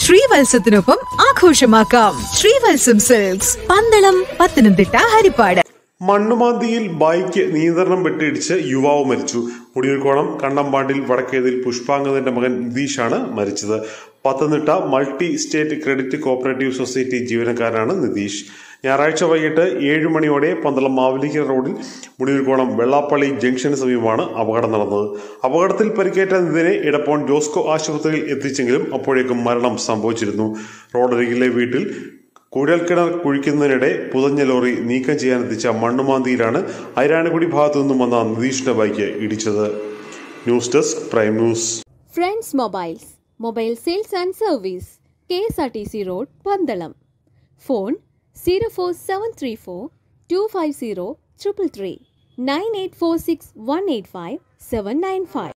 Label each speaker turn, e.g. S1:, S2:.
S1: ശ്രീവത്സത്തിനൊപ്പം ആഘോഷമാക്കാം. ശ്രീവത്സം സിൽക്സ്, പന്തളം, പത്തനംതിട്ട, ഹരിപ്പാട്.
S2: മണ്ണുമാന്തിയിൽ ബൈക്ക് നിയന്ത്രണം വിട്ടിടിച്ച് യുവാവ് മരിച്ചു. മുടിയൂർക്കോണം കണ്ണമ്പാണ്ടിൽ വടക്കേതിൽ പുഷ്പാങ്കദന്റെ മകൻ നിതീഷാണ് മരിച്ചത്. Pathanamthitta multi state credit cooperative society ജീവനക്കാരനാണ് നിതീഷ്. ഞായറാഴ്ച വൈകിട്ട് 7 മണിയോടെ പന്തളം മാവേലിക്കര റോഡിൽ മുടിയൂർക്കോണം വെള്ളാപ്പള്ളി ജംഗ്ഷന് സമീപമാണ് അപകടം നടന്നത്. അപകടത്തിൽ പരിക്കേറ്റ നിതിനെ ഇടപ്പോൺ ജോസ്കോ ആശുപത്രിയിൽ എത്തിച്ചെങ്കിലും അപ്പോഴേക്കും മരണം സംഭവിച്ചിരുന്നു. റോഡരികിലെ വീട്ടിൽ കുഴൽക്കിണർ കുഴിക്കുന്നതിനിടെ പുതഞ്ഞ ലോറി നീക്കം ചെയ്യാനെത്തിച്ച മണ്ണുമാന്തിയിലാണ് ഐരാണിക്കുടി ഭാഗത്തു നിന്നും വന്ന നിതീഷിന്റെ ബൈക്ക് ഇടിച്ചത്. News desk prime news.
S3: Friends mobiles, mobile sales and service, KSRTC road, Pandalam. Phone 04734 250 333 9846 185 795.